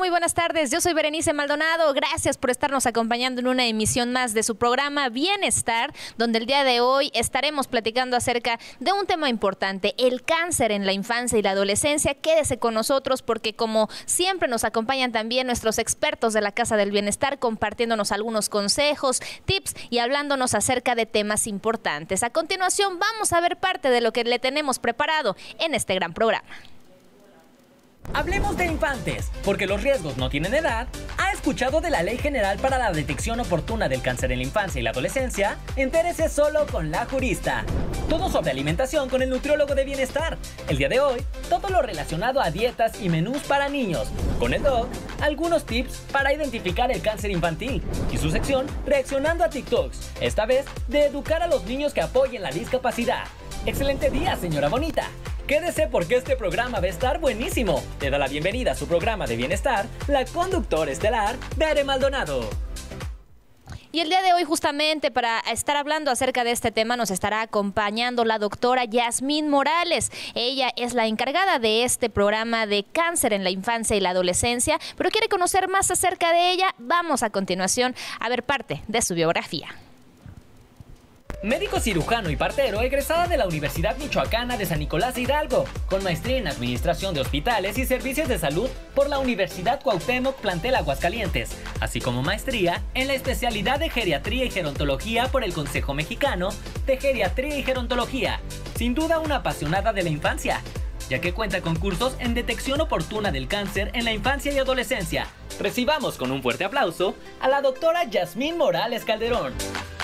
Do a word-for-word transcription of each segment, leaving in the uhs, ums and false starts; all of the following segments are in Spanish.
Muy buenas tardes. Yo soy Berenice Maldonado. Gracias por estarnos acompañando en una emisión más de su programa Bienestar, donde el día de hoy estaremos platicando acerca de un tema importante, el cáncer en la infancia y la adolescencia. Quédese con nosotros porque, como siempre, nos acompañan también nuestros expertos de la Casa del Bienestar, compartiéndonos algunos consejos, tips y hablándonos acerca de temas importantes. A continuación, vamos a ver parte de lo que le tenemos preparado en este gran programa. Hablemos de infantes, porque los riesgos no tienen edad. ¿Ha escuchado de la Ley General para la Detección Oportuna del Cáncer en la Infancia y la Adolescencia? Entérese solo con la jurista. Todo sobre alimentación con el nutriólogo de Bienestar. El día de hoy, todo lo relacionado a dietas y menús para niños. Con el doc, algunos tips para identificar el cáncer infantil. Y su sección, reaccionando a TikToks. Esta vez, de educar a los niños que apoyen la discapacidad. Excelente día, señora bonita. Quédese porque este programa va a estar buenísimo. Le da la bienvenida a su programa de Bienestar, la conductora estelar, Bere Maldonado. Y el día de hoy, justamente para estar hablando acerca de este tema, nos estará acompañando la doctora Yasmín Morales. Ella es la encargada de este programa de cáncer en la infancia y la adolescencia, pero quiere conocer más acerca de ella. Vamos a continuación a ver parte de su biografía. Médico cirujano y partero egresada de la Universidad Michoacana de San Nicolás de Hidalgo, con maestría en Administración de Hospitales y Servicios de Salud por la Universidad Cuauhtémoc Plantel Aguascalientes, así como maestría en la especialidad de Geriatría y Gerontología por el Consejo Mexicano de Geriatría y Gerontología. Sin duda una apasionada de la infancia, ya que cuenta con cursos en detección oportuna del cáncer en la infancia y adolescencia. Recibamos con un fuerte aplauso a la doctora Yasmín Morales Calderón.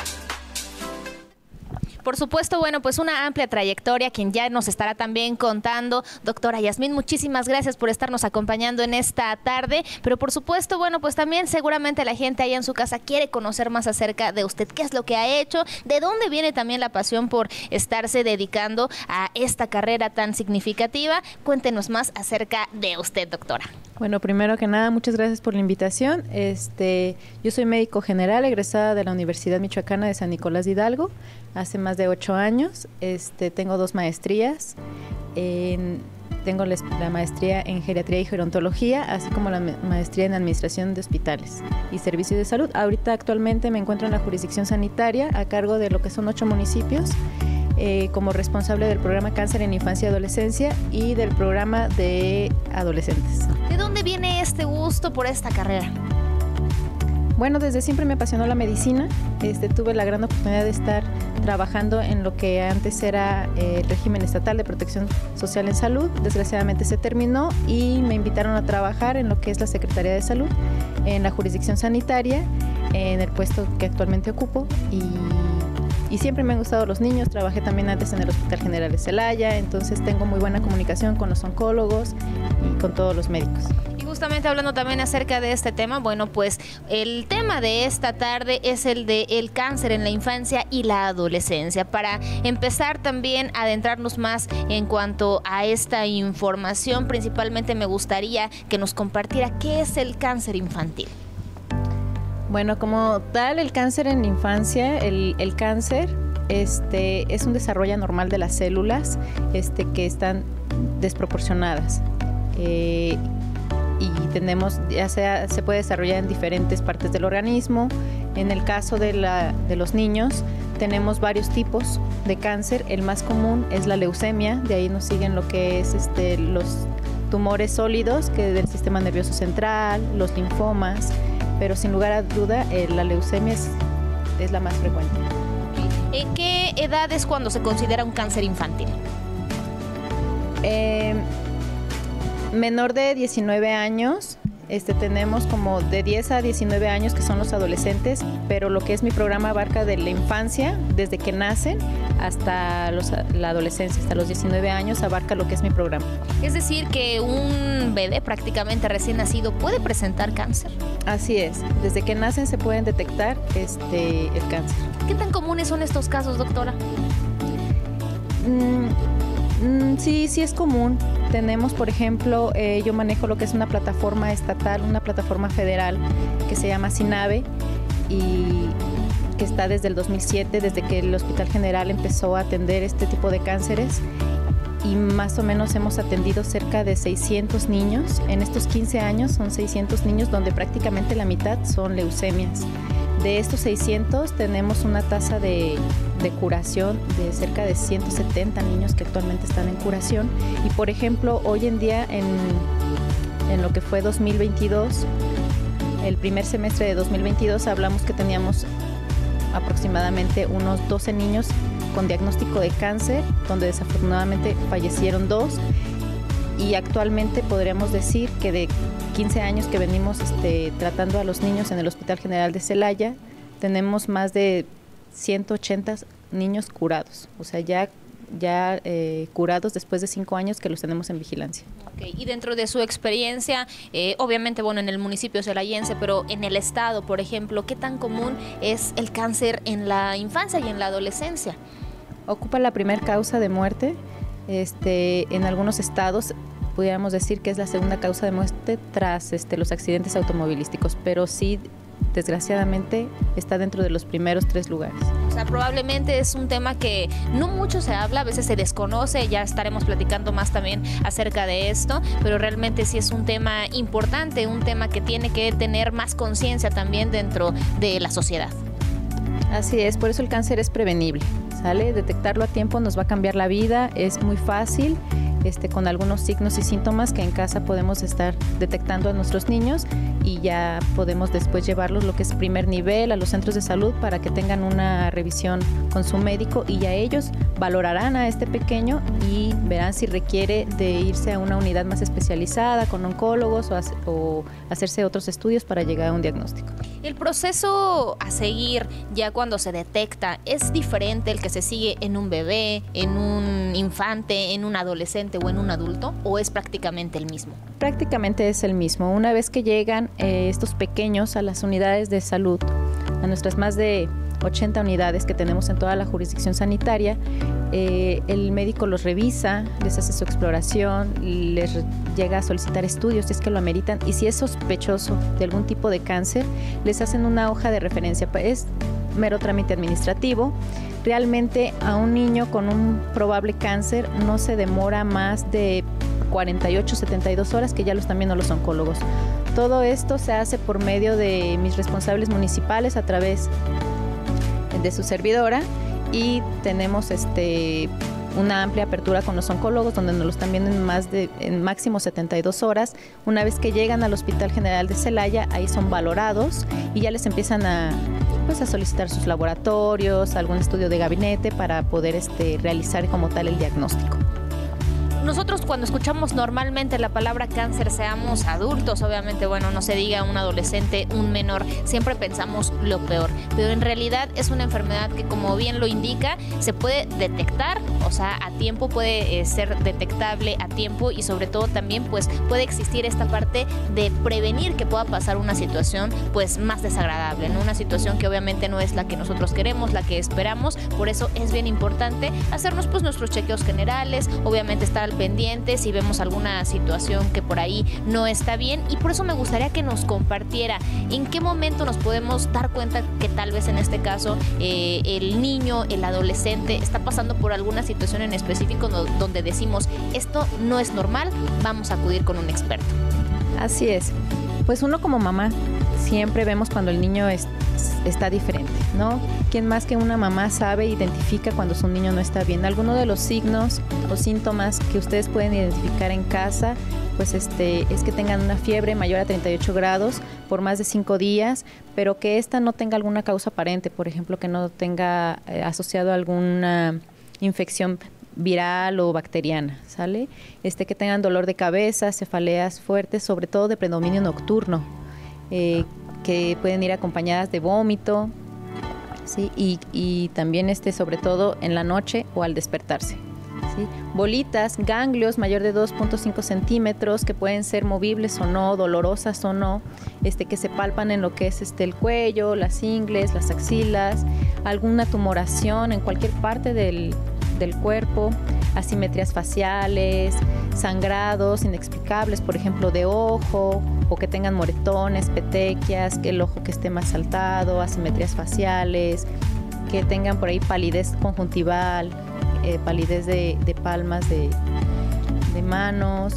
Por supuesto, bueno, pues una amplia trayectoria, quien ya nos estará también contando. Doctora Yasmín, muchísimas gracias por estarnos acompañando en esta tarde, pero por supuesto, bueno, pues también seguramente la gente allá en su casa quiere conocer más acerca de usted, qué es lo que ha hecho, de dónde viene también la pasión por estarse dedicando a esta carrera tan significativa. Cuéntenos más acerca de usted, doctora. Bueno, primero que nada, muchas gracias por la invitación. Este, yo soy médico general, egresada de la Universidad Michoacana de San Nicolás de Hidalgo, hace más de ocho años. Este, tengo dos maestrías. En, tengo la, la maestría en Geriatría y Gerontología, así como la maestría en Administración de Hospitales y Servicios de Salud. Ahorita actualmente me encuentro en la jurisdicción sanitaria a cargo de lo que son ocho municipios. Eh, como responsable del programa Cáncer en Infancia y Adolescencia y del programa de adolescentes. ¿De dónde viene este gusto por esta carrera? Bueno, desde siempre me apasionó la medicina. Este, tuve la gran oportunidad de estar trabajando en lo que antes era eh, el régimen estatal de protección social en salud. Desgraciadamente se terminó y me invitaron a trabajar en lo que es la Secretaría de Salud, en la jurisdicción sanitaria, en el puesto que actualmente ocupo, y Y siempre me han gustado los niños. Trabajé también antes en el Hospital General de Celaya, entonces tengo muy buena comunicación con los oncólogos y con todos los médicos. Y justamente hablando también acerca de este tema, bueno, pues el tema de esta tarde es el de el cáncer en la infancia y la adolescencia. Para empezar también a adentrarnos más en cuanto a esta información, principalmente me gustaría que nos compartiera qué es el cáncer infantil. Bueno, como tal, el cáncer en la infancia, el, el cáncer este, es un desarrollo anormal de las células este, que están desproporcionadas. Eh, y tenemos, ya sea, se puede desarrollar en diferentes partes del organismo. En el caso de, la, de los niños, tenemos varios tipos de cáncer. El más común es la leucemia, de ahí nos siguen lo que es este, los tumores sólidos que del sistema nervioso central, los linfomas. Pero sin lugar a duda, eh, la leucemia es, es la más frecuente. ¿En qué edad es cuando se considera un cáncer infantil? Eh, menor de diecinueve años, este, tenemos como de diez a diecinueve años que son los adolescentes, pero lo que es mi programa abarca de la infancia, desde que nacen hasta los, la adolescencia, hasta los diecinueve años abarca lo que es mi programa. Es decir, que un bebé prácticamente recién nacido puede presentar cáncer. Así es, desde que nacen se pueden detectar este, el cáncer. ¿Qué tan comunes son estos casos, doctora? Mm, mm, sí, sí es común. Tenemos, por ejemplo, eh, yo manejo lo que es una plataforma estatal, una plataforma federal que se llama SINAVE y que está desde el dos mil siete, desde que el Hospital General empezó a atender este tipo de cánceres. y más o menos hemos atendido cerca de seiscientos niños. En estos quince años son seiscientos niños donde prácticamente la mitad son leucemias. De estos seiscientos tenemos una tasa de, de curación de cerca de ciento setenta niños que actualmente están en curación. Y por ejemplo, hoy en día en, en lo que fue dos mil veintidós, el primer semestre de dos mil veintidós, hablamos que teníamos aproximadamente unos doce niños con diagnóstico de cáncer, donde desafortunadamente fallecieron dos. Y actualmente podríamos decir que de quince años que venimos este, tratando a los niños en el Hospital General de Celaya, tenemos más de ciento ochenta niños curados, o sea, ya, ya eh, curados después de cinco años que los tenemos en vigilancia. Okay. Y dentro de su experiencia, eh, obviamente, bueno, en el municipio celayense, pero en el estado, por ejemplo, ¿qué tan común es el cáncer en la infancia y en la adolescencia? Ocupa la primera causa de muerte. Este, en algunos estados pudiéramos decir que es la segunda causa de muerte tras este, los accidentes automovilísticos, pero sí, desgraciadamente, está dentro de los primeros tres lugares. O sea, probablemente es un tema que no mucho se habla, a veces se desconoce, ya estaremos platicando más también acerca de esto, pero realmente sí es un tema importante, un tema que tiene que tener más conciencia también dentro de la sociedad. Así es, por eso el cáncer es prevenible, ¿sale? Detectarlo a tiempo nos va a cambiar la vida, es muy fácil. Este, con algunos signos y síntomas que en casa podemos estar detectando a nuestros niños y ya podemos después llevarlos lo que es primer nivel a los centros de salud para que tengan una revisión con su médico y ya ellos valorarán a este pequeño y verán si requiere de irse a una unidad más especializada con oncólogos o, hace, o hacerse otros estudios para llegar a un diagnóstico. El proceso a seguir ya cuando se detecta es diferente el que se sigue en un bebé, en un infante, en un adolescente o en un adulto, ¿o es prácticamente el mismo? Prácticamente es el mismo. Una vez que llegan eh, estos pequeños a las unidades de salud, a nuestras más de ochenta unidades que tenemos en toda la jurisdicción sanitaria, eh, el médico los revisa, les hace su exploración, les llega a solicitar estudios si es que lo ameritan y si es sospechoso de algún tipo de cáncer, les hacen una hoja de referencia. Es mero trámite administrativo. Realmente a un niño con un probable cáncer no se demora más de cuarenta y ocho, setenta y dos horas, que ya lo están viendo los oncólogos. Todo esto se hace por medio de mis responsables municipales a través de su servidora y tenemos este una amplia apertura con los oncólogos donde nos lo están viendo en más de en máximo setenta y dos horas. Una vez que llegan al Hospital General de Celaya, ahí son valorados y ya les empiezan a pues a solicitar sus laboratorios, algún estudio de gabinete para poder este realizar como tal el diagnóstico. Nosotros cuando escuchamos normalmente la palabra cáncer, seamos adultos, obviamente, bueno, no se diga un adolescente, un menor, siempre pensamos lo peor, pero en realidad es una enfermedad que, como bien lo indica, se puede detectar, o sea, a tiempo, puede eh, ser detectable a tiempo y sobre todo también pues puede existir esta parte de prevenir que pueda pasar una situación pues más desagradable, ¿no? Una situación que obviamente no es la que nosotros queremos, la que esperamos, por eso es bien importante hacernos pues nuestros chequeos generales, obviamente estar al pendiente si vemos alguna situación que por ahí no está bien y por eso me gustaría que nos compartiera en qué momento nos podemos dar cuenta que tal vez en este caso eh, el niño, el adolescente está pasando por alguna situación en específico no, donde decimos esto no es normal, vamos a acudir con un experto. Así es, pues uno como mamá siempre vemos cuando el niño es, está diferente, ¿no? ¿Quién más que una mamá sabe e identifica cuando su niño no está bien? Algunos de los signos o síntomas que ustedes pueden identificar en casa, pues este, es que tengan una fiebre mayor a treinta y ocho grados por más de cinco días, pero que esta no tenga alguna causa aparente, por ejemplo, que no tenga eh, asociado a alguna infección viral o bacteriana, ¿sale? Este, que tengan dolor de cabeza, cefaleas fuertes, sobre todo de predominio nocturno, eh, que pueden ir acompañadas de vómito, ¿sí? y, y también este, sobre todo en la noche o al despertarse. ¿Sí? Bolitas, ganglios mayor de dos punto cinco centímetros que pueden ser movibles o no, dolorosas o no, este, que se palpan en lo que es este, el cuello, las ingles, las axilas, alguna tumoración en cualquier parte del, del cuerpo, asimetrías faciales, sangrados inexplicables, por ejemplo, de ojo, o que tengan moretones, petequias, que el ojo que esté más saltado, asimetrías faciales, que tengan por ahí palidez conjuntival, eh, palidez de, de palmas de, de manos,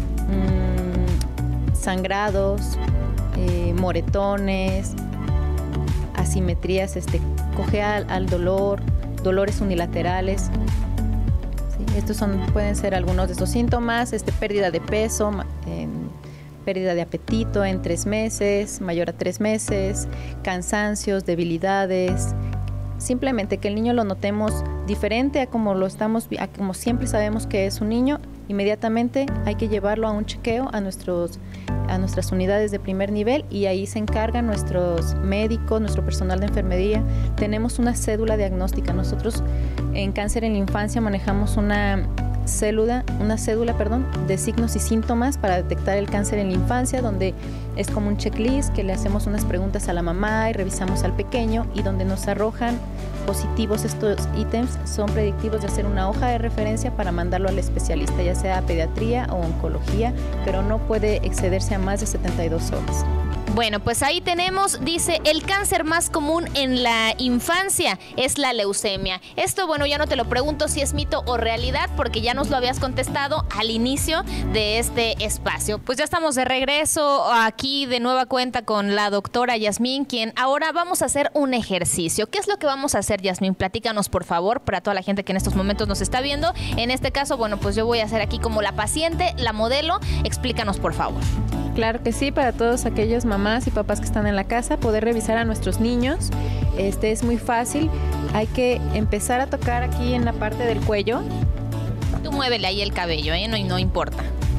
mmm, sangrados, eh, moretones, asimetrías, este, cojea al, al dolor, dolores unilaterales. Sí, estos son, pueden ser algunos de estos síntomas, este, pérdida de peso, eh, pérdida de apetito en tres meses, mayor a tres meses, cansancios, debilidades. Simplemente que el niño lo notemos diferente a como lo estamos, a como siempre sabemos que es un niño, inmediatamente hay que llevarlo a un chequeo a nuestros a nuestras unidades de primer nivel y ahí se encargan nuestros médicos, nuestro personal de enfermería. Tenemos una cédula diagnóstica. Nosotros en cáncer en la infancia manejamos una célula, una cédula, perdón, de signos y síntomas para detectar el cáncer en la infancia, donde es como un checklist que le hacemos unas preguntas a la mamá y revisamos al pequeño y donde nos arrojan positivos estos ítems, son predictivos de hacer una hoja de referencia para mandarlo al especialista, ya sea a pediatría o oncología, pero no puede excederse a más de setenta y dos horas. Bueno, pues ahí tenemos, dice, el cáncer más común en la infancia es la leucemia. Esto, bueno, ya no te lo pregunto si es mito o realidad, porque ya nos lo habías contestado al inicio de este espacio. Pues ya estamos de regreso aquí de nueva cuenta con la doctora Yasmín, quien ahora vamos a hacer un ejercicio. ¿Qué es lo que vamos a hacer, Yasmín? Platícanos, por favor, para toda la gente que en estos momentos nos está viendo. En este caso, bueno, pues yo voy a ser aquí como la paciente, la modelo. Explícanos, por favor. Claro que sí, para todos aquellos mamás y papás que están en la casa, poder revisar a nuestros niños. Este es muy fácil. Hay que empezar a tocar aquí en la parte del cuello. Tú muévele ahí el cabello, ¿eh? No, no importa.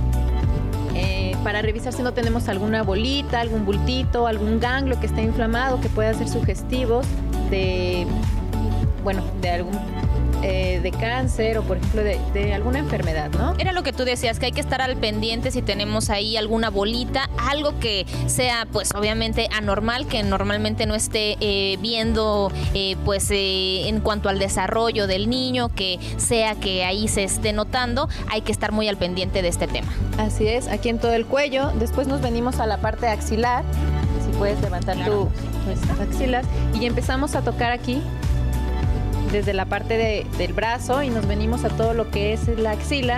Eh, para revisar si no tenemos alguna bolita, algún bultito, algún ganglio que esté inflamado, que pueda ser sugestivo de, bueno, de algún eh, de cáncer o por ejemplo de, de alguna enfermedad, ¿no? Era lo que tú decías, que hay que estar al pendiente si tenemos ahí alguna bolita, algo que sea pues obviamente anormal, que normalmente no esté eh, viendo eh, pues eh, en cuanto al desarrollo del niño, que sea que ahí se esté notando, hay que estar muy al pendiente de este tema. Así es, aquí en todo el cuello. Después nos venimos a la parte axilar, si puedes levantar claro. tu, tus axilas, y empezamos a tocar aquí desde la parte de, del brazo y nos venimos a todo lo que es la axila,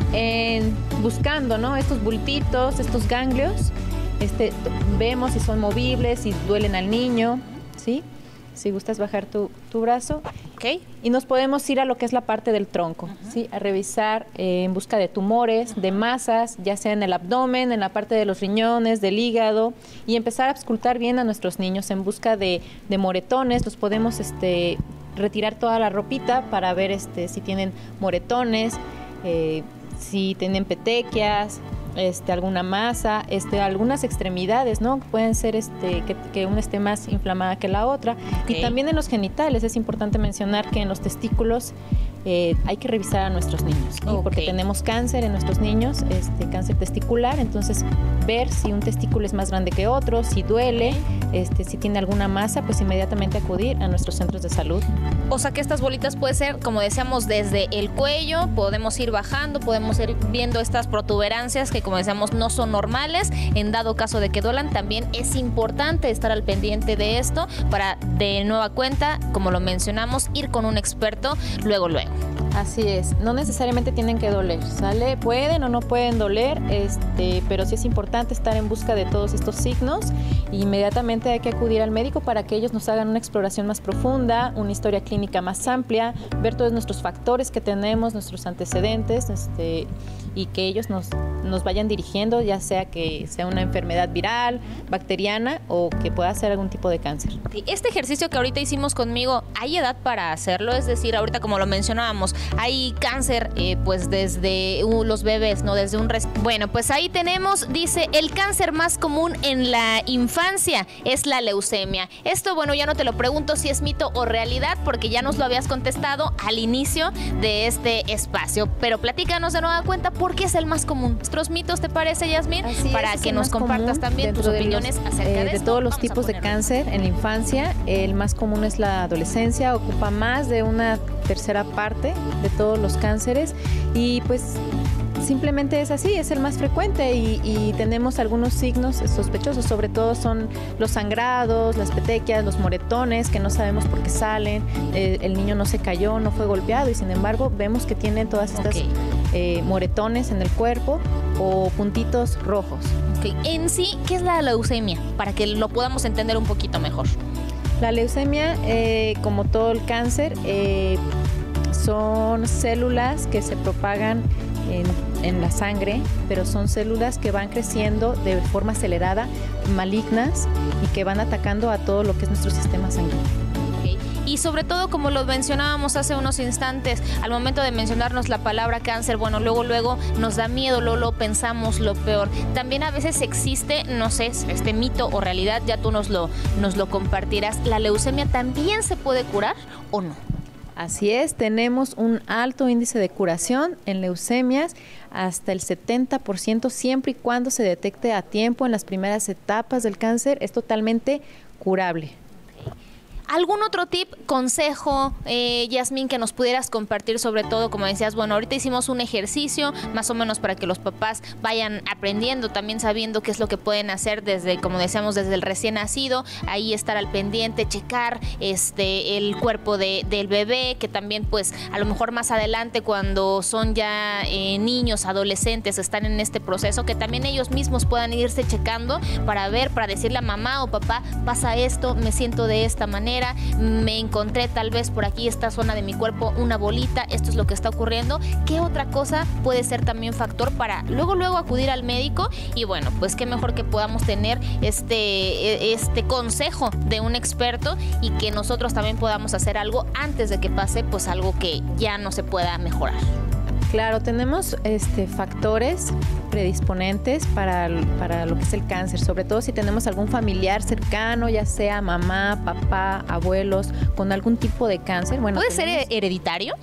en, buscando, ¿no?, estos bultitos, estos ganglios. Este, vemos si son movibles, si duelen al niño, ¿sí? Si gustas bajar tu, tu brazo. Okay. Y nos podemos ir a lo que es la parte del tronco, uh-huh. ¿sí? A revisar eh, en busca de tumores, uh-huh. de masas, ya sea en el abdomen, en la parte de los riñones, del hígado, y empezar a auscultar bien a nuestros niños en busca de, de moretones. Los podemos este, retirar toda la ropita para ver este, si tienen moretones, eh, si tienen petequias, Este, alguna masa, este, algunas extremidades, ¿no? Pueden ser este, que, que una esté más inflamada que la otra. Okay. Y también en los genitales es importante mencionar que en los testículos eh, hay que revisar a nuestros niños, ¿sí? Okay. Porque tenemos cáncer en nuestros niños, este, cáncer testicular, entonces ver si un testículo es más grande que otro, si duele, este, si tiene alguna masa, pues inmediatamente acudir a nuestros centros de salud. O sea que estas bolitas pueden ser, como decíamos, desde el cuello, podemos ir bajando, podemos ir viendo estas protuberancias que, como decíamos, no son normales. En dado caso de que duelan, también es importante estar al pendiente de esto para, de nueva cuenta, como lo mencionamos, ir con un experto luego, luego. Así es, no necesariamente tienen que doler, ¿sale? Pueden o no pueden doler, este, pero sí es importante estar en busca de todos estos signos. Inmediatamente hay que acudir al médico para que ellos nos hagan una exploración más profunda, una historia clínica más amplia, ver todos nuestros factores que tenemos, nuestros antecedentes, este, y que ellos nos, nos vayan dirigiendo, ya sea que sea una enfermedad viral, bacteriana o que pueda ser algún tipo de cáncer. Este ejercicio que ahorita hicimos conmigo, ¿hay edad para hacerlo? Es decir, ahorita como lo mencionábamos, hay cáncer eh, pues desde uh, los bebés, ¿no? Desde un res... Bueno, pues ahí tenemos, dice, el cáncer más común en la infancia es la leucemia. Esto, bueno, ya no te lo pregunto si es mito o realidad, porque ya nos lo habías contestado al inicio de este espacio, pero platícanos de nueva cuenta, ¿por qué es el más común? ¿Nuestros mitos, te parece, Yasmín? Así Para es, que nos compartas también tus opiniones de los, acerca eh, de, de esto. todos los Vamos tipos de cáncer en la infancia. El más común es la adolescencia, ocupa más de una tercera parte de todos los cánceres y pues simplemente es así, es el más frecuente y, y tenemos algunos signos sospechosos, sobre todo son los sangrados, las petequias, los moretones que no sabemos por qué salen, eh, el niño no se cayó, no fue golpeado y sin embargo vemos que tiene todas estas okay. eh, moretones en el cuerpo o puntitos rojos. Okay. En sí, ¿qué es la leucemia? Para que lo podamos entender un poquito mejor. La leucemia, eh, como todo el cáncer, eh, son células que se propagan en, en la sangre, pero son células que van creciendo de forma acelerada, malignas, y que van atacando a todo lo que es nuestro sistema sanguíneo. Okay. Y sobre todo, como lo mencionábamos hace unos instantes, al momento de mencionarnos la palabra cáncer, bueno, luego, luego nos da miedo, luego, luego pensamos lo peor. También a veces existe, no sé, este mito o realidad, ya tú nos lo, nos lo compartirás, ¿la leucemia también se puede curar o no? Así es, tenemos un alto índice de curación en leucemias, hasta el setenta por ciento, siempre y cuando se detecte a tiempo en las primeras etapas del cáncer, es totalmente curable. ¿Algún otro tip, consejo, eh, Yasmín, que nos pudieras compartir? Sobre todo, como decías, bueno, ahorita hicimos un ejercicio más o menos para que los papás vayan aprendiendo, también sabiendo qué es lo que pueden hacer desde, como decíamos, desde el recién nacido, ahí estar al pendiente, checar este el cuerpo de, del bebé, que también pues a lo mejor más adelante cuando son ya eh, niños, adolescentes, están en este proceso, que también ellos mismos puedan irse checando para ver, para decirle a mamá o papá, pasa esto, me siento de esta manera, me encontré tal vez por aquí esta zona de mi cuerpo una bolita, esto es lo que está ocurriendo. ¿Qué otra cosa puede ser también factor para luego luego acudir al médico? Y bueno, pues qué mejor que podamos tener este, este consejo de un experto y que nosotros también podamos hacer algo antes de que pase pues algo que ya no se pueda mejorar. Claro, tenemos este, factores predisponentes para, para lo que es el cáncer, sobre todo si tenemos algún familiar cercano, ya sea mamá, papá, abuelos, con algún tipo de cáncer. Bueno, ¿puede tenemos, ser hereditario?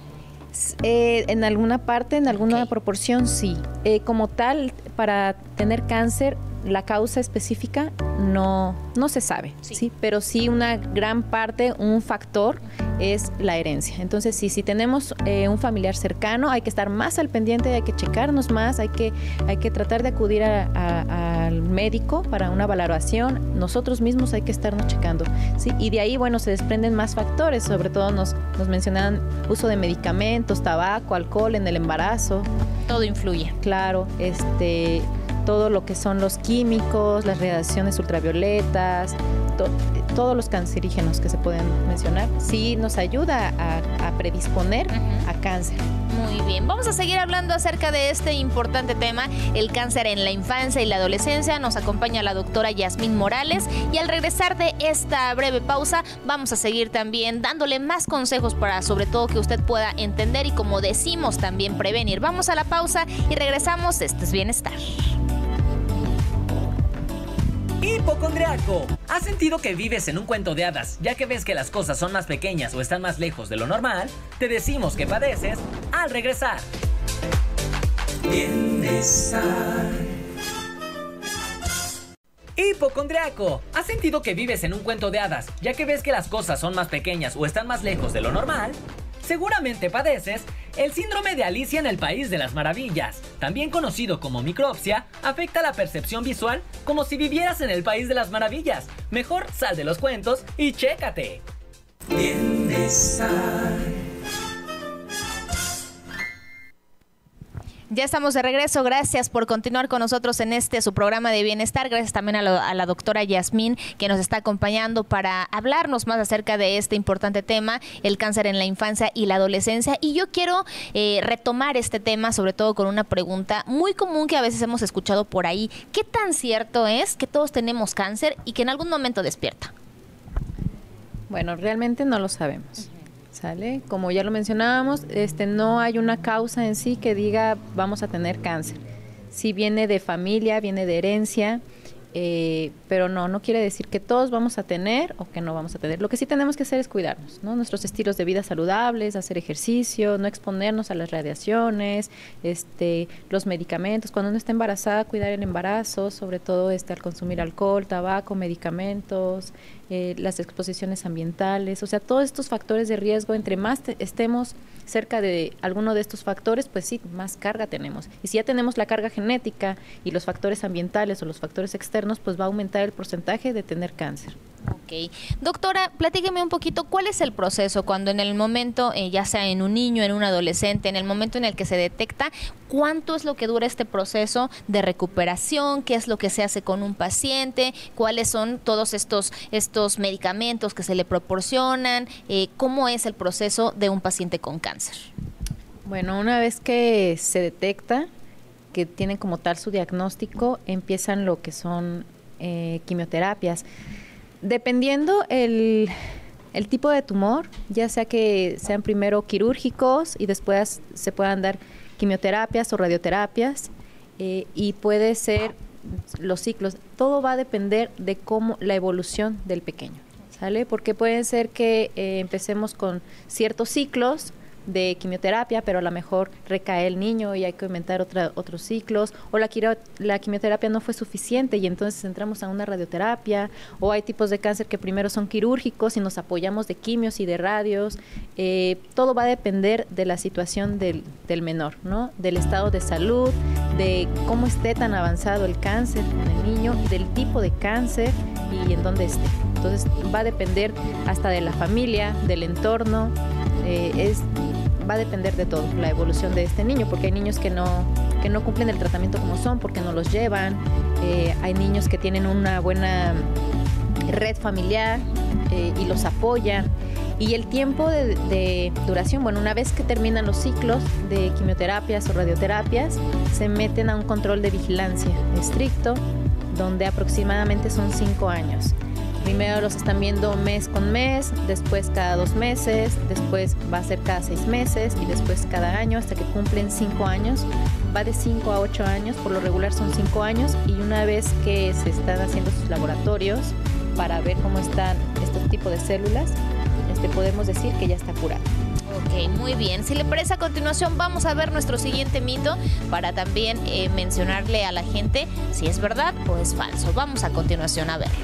Eh, en alguna parte, en alguna okay. proporción, sí. Eh, como tal, para tener cáncer, la causa específica no, no se sabe, sí. ¿sí? Pero sí una gran parte, un factor es la herencia. Entonces, sí, si tenemos eh, un familiar cercano, hay que estar más al pendiente, hay que checarnos más, hay que, hay que tratar de acudir a, a, al médico para una valoración. Nosotros mismos hay que estarnos checando, ¿sí? Y de ahí, bueno, se desprenden más factores, sobre todo nos, nos mencionaban uso de medicamentos, tabaco, alcohol en el embarazo. Todo influye. Claro, este... todo lo que son los químicos, las radiaciones ultravioletas, to, todos los cancerígenos que se pueden mencionar, sí nos ayuda a, a predisponer uh-huh. a cáncer. Muy bien, vamos a seguir hablando acerca de este importante tema, el cáncer en la infancia y la adolescencia. Nos acompaña la doctora Yasmín Morales y al regresar de esta breve pausa vamos a seguir también dándole más consejos para sobre todo que usted pueda entender y, como decimos, también prevenir. Vamos a la pausa y regresamos. Esto es Bienestar. Hipocondriaco. ¿Has sentido que vives en un cuento de hadas, ya que ves que las cosas son más pequeñas o están más lejos de lo normal? Te decimos que padeces al regresar. Bienestar. Hipocondriaco. ¿Has sentido que vives en un cuento de hadas, ya que ves que las cosas son más pequeñas o están más lejos de lo normal? Seguramente padeces el síndrome de Alicia en el País de las Maravillas, también conocido como micropsia. Afecta la percepción visual como si vivieras en el País de las Maravillas. Mejor sal de los cuentos y chécate. Bienestar. Ya estamos de regreso, gracias por continuar con nosotros en este su programa de bienestar, gracias también a, lo, a la doctora Yasmín que nos está acompañando para hablarnos más acerca de este importante tema, el cáncer en la infancia y la adolescencia. Y yo quiero eh, retomar este tema, sobre todo con una pregunta muy común que a veces hemos escuchado por ahí. ¿Qué tan cierto es que todos tenemos cáncer y que en algún momento despierta? Bueno, realmente no lo sabemos. Uh-huh. ¿Sale? Como ya lo mencionábamos, este, no hay una causa en sí que diga vamos a tener cáncer. Sí viene de familia, viene de herencia, eh, pero no, no quiere decir que todos vamos a tener o que no vamos a tener. Lo que sí tenemos que hacer es cuidarnos, ¿no? Nuestros estilos de vida saludables, hacer ejercicio, no exponernos a las radiaciones, este, los medicamentos. Cuando uno está embarazada, cuidar el embarazo, sobre todo este, al consumir alcohol, tabaco, medicamentos, eh, las exposiciones ambientales. O sea, todos estos factores de riesgo, entre más te, estemos cerca de alguno de estos factores, pues sí, más carga tenemos. Y si ya tenemos la carga genética y los factores ambientales o los factores externos, pues va a aumentar el porcentaje de tener cáncer. Ok. Doctora, platíqueme un poquito, ¿cuál es el proceso cuando en el momento, eh, ya sea en un niño, en un adolescente, en el momento en el que se detecta, cuánto es lo que dura este proceso de recuperación? ¿Qué es lo que se hace con un paciente? ¿Cuáles son todos estos, estos medicamentos que se le proporcionan? Eh, ¿Cómo es el proceso de un paciente con cáncer? Bueno, una vez que se detecta, que tiene como tal su diagnóstico, empiezan lo que son eh, quimioterapias. Dependiendo el, el tipo de tumor, ya sea que sean primero quirúrgicos y después se puedan dar quimioterapias o radioterapias, eh, y puede ser los ciclos. Todo va a depender de cómo la evolución del pequeño, ¿sale? Porque puede ser que eh, empecemos con ciertos ciclos de quimioterapia, pero a lo mejor recae el niño y hay que aumentar otra, otros ciclos, o la, la quimioterapia no fue suficiente y entonces entramos a una radioterapia, o hay tipos de cáncer que primero son quirúrgicos y nos apoyamos de quimios y de radios. Eh, todo va a depender de la situación del, del menor, ¿no? Del estado de salud, de cómo esté tan avanzado el cáncer en el niño, del tipo de cáncer y en dónde esté. Entonces va a depender hasta de la familia, del entorno, eh, es va a depender de todo, la evolución de este niño, porque hay niños que no, que no cumplen el tratamiento como son, porque no los llevan, eh, hay niños que tienen una buena red familiar eh, y los apoyan, y el tiempo de, de duración, bueno, una vez que terminan los ciclos de quimioterapias o radioterapias, se meten a un control de vigilancia estricto, donde aproximadamente son cinco años. Primero los están viendo mes con mes, después cada dos meses, después va a ser cada seis meses y después cada año hasta que cumplen cinco años. Va de cinco a ocho años, por lo regular son cinco años, y una vez que se están haciendo sus laboratorios para ver cómo están estos tipos de células, este, podemos decir que ya está curado. Ok, muy bien. Si le parece, a continuación vamos a ver nuestro siguiente mito para también eh, mencionarle a la gente si es verdad o es falso. Vamos a continuación a verlo.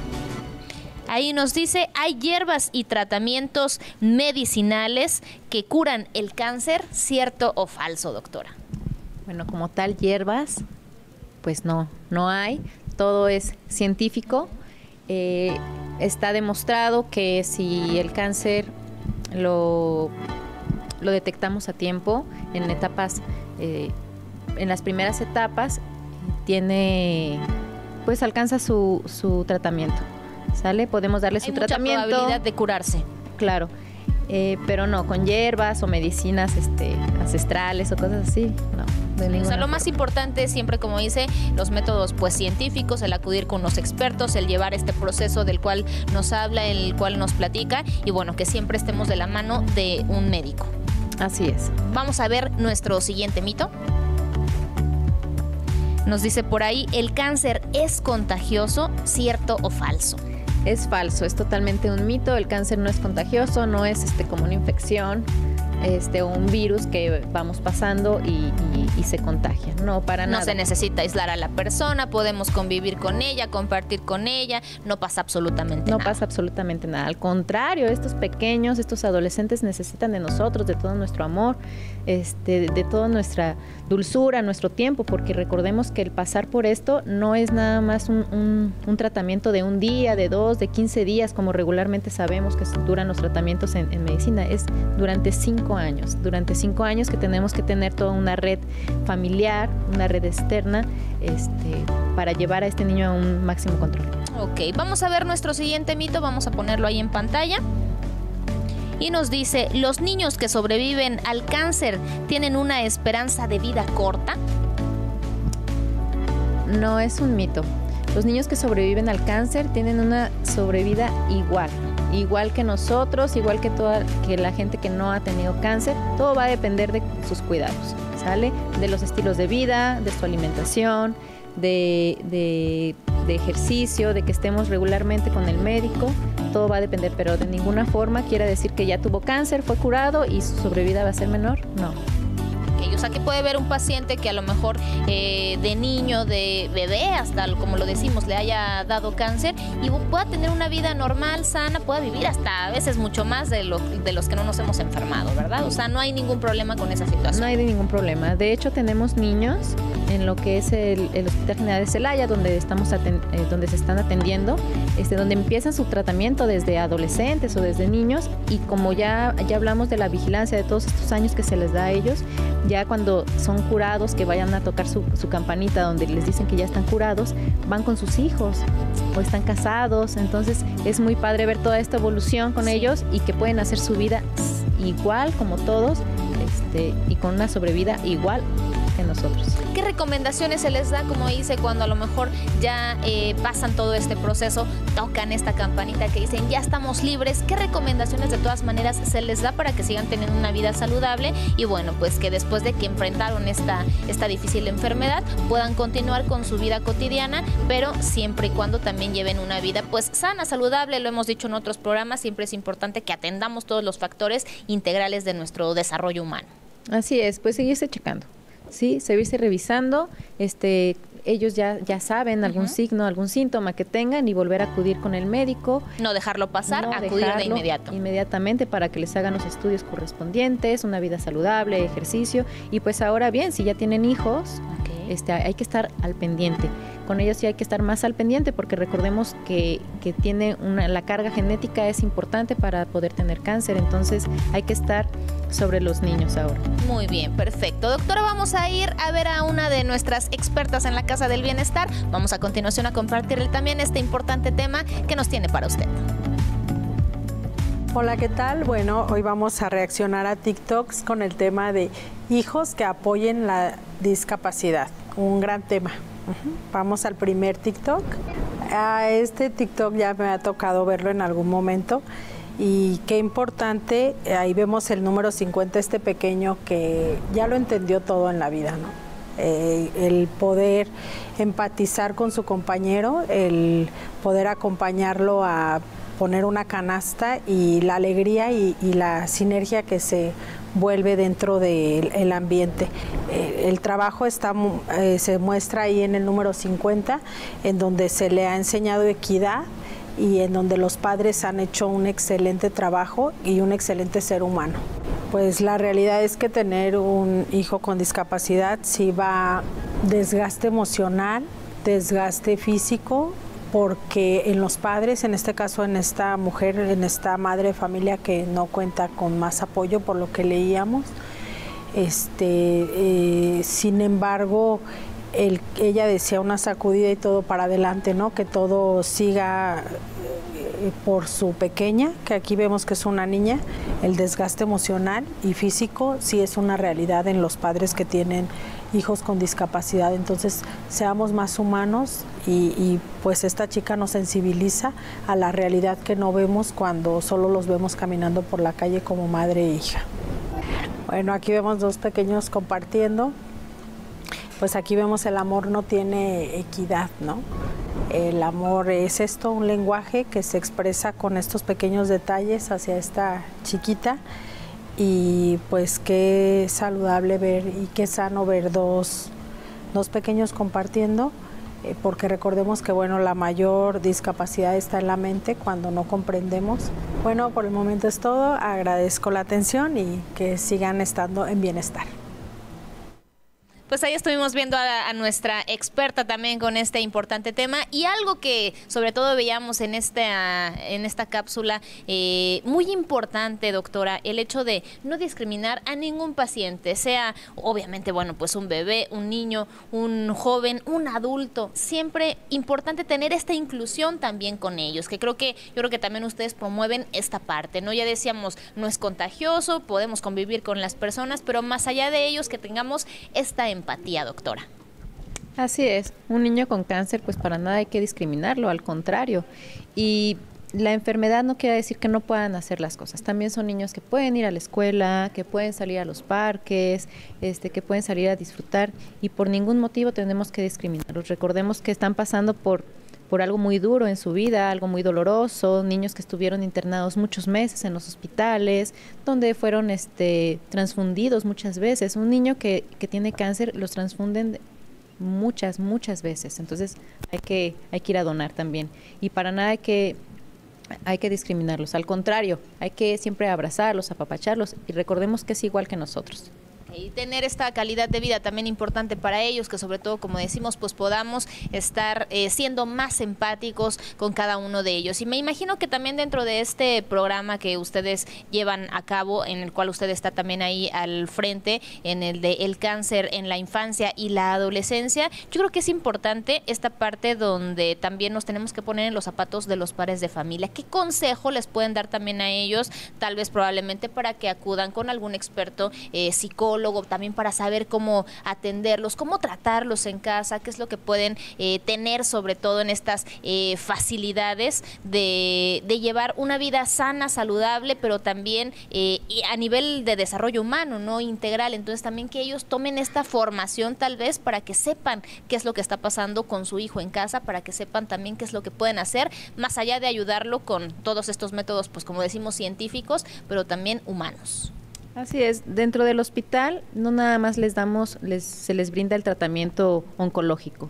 Ahí nos dice, ¿hay hierbas y tratamientos medicinales que curan el cáncer? ¿Cierto o falso, doctora? Bueno, como tal, hierbas, pues no, no hay. Todo es científico. Eh, está demostrado que si el cáncer lo, lo detectamos a tiempo, en etapas, eh, en las primeras etapas, tiene, pues alcanza su, su tratamiento. ¿Sale? Podemos darle su Hay mucha tratamiento. probabilidad de curarse. Claro, eh, pero no, con hierbas o medicinas este, ancestrales o cosas así, no. De ninguna o sea, lo forma. más importante es siempre, como dice, los métodos pues científicos, el acudir con los expertos, el llevar este proceso del cual nos habla, el cual nos platica, y bueno, que siempre estemos de la mano de un médico. Así es. Vamos a ver nuestro siguiente mito. Nos dice por ahí, ¿el cáncer es contagioso? ¿Cierto o falso? Es falso, es totalmente un mito. El cáncer no es contagioso, no es este, como una infección, este, o un virus que vamos pasando y, y, y se contagia. No, para nada. No se necesita aislar a la persona, podemos convivir con ella, compartir con ella, no pasa absolutamente No nada. pasa absolutamente nada. Al contrario, estos pequeños, estos adolescentes necesitan de nosotros, de todo nuestro amor, este, de, de toda nuestra dulzura, nuestro tiempo, porque recordemos que el pasar por esto no es nada más un, un, un tratamiento de un día, de dos, de quince días, como regularmente sabemos que duran los tratamientos en, en medicina. Es durante cinco años, durante cinco años que tenemos que tener toda una red familiar, una red externa, este, para llevar a este niño a un máximo control. Ok, vamos a ver nuestro siguiente mito, vamos a ponerlo ahí en pantalla. Y nos dice, ¿los niños que sobreviven al cáncer tienen una esperanza de vida corta? No es un mito. Los niños que sobreviven al cáncer tienen una sobrevida igual, igual que nosotros, igual que toda que la gente que no ha tenido cáncer. Todo va a depender de sus cuidados, ¿sale? De los estilos de vida, de su alimentación, de, de, de ejercicio, de que estemos regularmente con el médico. Todo va a depender, pero de ninguna forma quiere decir que ya tuvo cáncer, fue curado y su sobrevida va a ser menor. No. Ok, ellos. Aquí puede haber un paciente que a lo mejor eh, de niño, de bebé, hasta como lo decimos, le haya dado cáncer y pueda tener una vida normal, sana, pueda vivir hasta a veces mucho más de, lo, de los que no nos hemos enfermado, ¿verdad? O sea, no hay ningún problema con esa situación. No hay ningún problema. De hecho, tenemos niños en lo que es el, el Hospital General de Celaya, donde, estamos aten, eh, donde se están atendiendo, este, donde empiezan su tratamiento desde adolescentes o desde niños, y como ya, ya hablamos de la vigilancia de todos estos años que se les da a ellos, ya cuando son curados, que vayan a tocar su, su campanita donde les dicen que ya están curados, van con sus hijos o están casados. Entonces es muy padre ver toda esta evolución con sí. ellos, y que pueden hacer su vida igual como todos, este, y con una sobrevida igual que nosotros. ¿Qué recomendaciones se les da, como dice, cuando a lo mejor ya eh, pasan todo este proceso, tocan esta campanita que dicen ya estamos libres? ¿Qué recomendaciones de todas maneras se les da para que sigan teniendo una vida saludable y bueno, pues que después de que enfrentaron esta, esta difícil enfermedad puedan continuar con su vida cotidiana, pero siempre y cuando también lleven una vida pues sana, saludable? Lo hemos dicho en otros programas, siempre es importante que atendamos todos los factores integrales de nuestro desarrollo humano. Así es, pues seguirse checando. Sí, seguirse revisando, este, ellos ya, ya saben algún uh-huh. signo, algún síntoma que tengan y volver a acudir con el médico. No dejarlo pasar, no acudir de inmediato. Inmediatamente para que les hagan los estudios correspondientes, una vida saludable, ejercicio. Y pues ahora bien, si ya tienen hijos, okay. este, hay que estar al pendiente. Con ellos sí hay que estar más al pendiente, porque recordemos que, que tiene una, la carga genética es importante para poder tener cáncer, entonces hay que estar sobre los niños ahora. Muy bien, perfecto. Doctora, vamos a ir a ver a una de nuestras expertas en la Casa del Bienestar. Vamos a continuación a compartirle también este importante tema que nos tiene para usted. Hola, ¿qué tal? Bueno, hoy vamos a reaccionar a TikToks con el tema de hijos que apoyen la discapacidad. Un gran tema. Uh-huh. Vamos al primer TikTok. A este TikTok ya me ha tocado verlo en algún momento. Y qué importante, ahí vemos el número cincuenta, este pequeño que ya lo entendió todo en la vida, ¿no? Eh, el poder empatizar con su compañero, el poder acompañarlo a poner una canasta y la alegría y, y la sinergia que se vuelve dentro del ambiente. Eh, el trabajo está, eh, se muestra ahí en el número cincuenta, en donde se le ha enseñado equidad y en donde los padres han hecho un excelente trabajo y un excelente ser humano. Pues la realidad es que tener un hijo con discapacidad sí va desgaste emocional, desgaste físico, porque en los padres, en este caso en esta mujer, en esta madre de familia que no cuenta con más apoyo por lo que leíamos, este, eh, sin embargo, el, ella decía una sacudida y todo para adelante, ¿no? Que todo siga eh, por su pequeña, que aquí vemos que es una niña. El desgaste emocional y físico sí es una realidad en los padres que tienen hijos con discapacidad. Entonces seamos más humanos y, y pues esta chica nos sensibiliza a la realidad que no vemos cuando solo los vemos caminando por la calle como madre e hija. Bueno, aquí vemos dos pequeños compartiendo. Pues aquí vemos el amor no tiene equidad, ¿no? El amor es esto, un lenguaje que se expresa con estos pequeños detalles hacia esta chiquita. Y pues qué saludable ver y qué sano ver dos, dos pequeños compartiendo, eh, porque recordemos que bueno, la mayor discapacidad está en la mente cuando no comprendemos. Bueno, por el momento es todo, agradezco la atención y que sigan estando en bienestar. Pues ahí estuvimos viendo a, a nuestra experta también con este importante tema y algo que sobre todo veíamos en esta, en esta cápsula, eh, muy importante, doctora, el hecho de no discriminar a ningún paciente, sea obviamente, bueno, pues un bebé, un niño, un joven, un adulto, siempre importante tener esta inclusión también con ellos, que creo que, yo creo que también ustedes promueven esta parte, ¿no? Ya decíamos, no es contagioso, podemos convivir con las personas, pero más allá de ellos que tengamos esta empatía, doctora. Así es, un niño con cáncer pues para nada hay que discriminarlo, al contrario, y la enfermedad no quiere decir que no puedan hacer las cosas, también son niños que pueden ir a la escuela, que pueden salir a los parques, este, que pueden salir a disfrutar y por ningún motivo tenemos que discriminarlos. Recordemos que están pasando por por algo muy duro en su vida, algo muy doloroso, niños que estuvieron internados muchos meses en los hospitales, donde fueron este, transfundidos muchas veces. Un niño que, que tiene cáncer los transfunden muchas, muchas veces. Entonces hay que, hay que ir a donar también. Y para nada hay que, hay que discriminarlos. Al contrario, hay que siempre abrazarlos, apapacharlos y recordemos que es igual que nosotros. Y tener esta calidad de vida también importante para ellos, que sobre todo, como decimos, pues podamos estar eh, siendo más empáticos con cada uno de ellos. Y me imagino que también dentro de este programa que ustedes llevan a cabo, en el cual usted está también ahí al frente, en el de el cáncer en la infancia y la adolescencia, yo creo que es importante esta parte donde también nos tenemos que poner en los zapatos de los padres de familia. ¿Qué consejo les pueden dar también a ellos, tal vez probablemente para que acudan con algún experto eh, psicólogo, también para saber cómo atenderlos, cómo tratarlos en casa, qué es lo que pueden eh, tener sobre todo en estas eh, facilidades de, de llevar una vida sana, saludable, pero también eh, a nivel de desarrollo humano, no integral? Entonces también que ellos tomen esta formación tal vez para que sepan qué es lo que está pasando con su hijo en casa, para que sepan también qué es lo que pueden hacer, más allá de ayudarlo con todos estos métodos, pues como decimos, científicos, pero también humanos. Así es, dentro del hospital no nada más les damos, les, se les brinda el tratamiento oncológico,